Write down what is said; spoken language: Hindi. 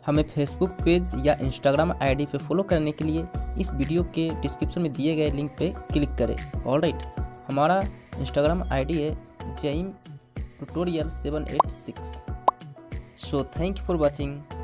हमें फेसबुक पेज या इंस्टाग्राम आईडी पे फॉलो करने के लिए इस वीडियो के डिस्क्रिप्शन में दिए गए लिंक पे क्लिक करें। ऑलराइट, हमारा इंस्टाग्राम आईडी है jaim tutorial 786। So thank you for watching.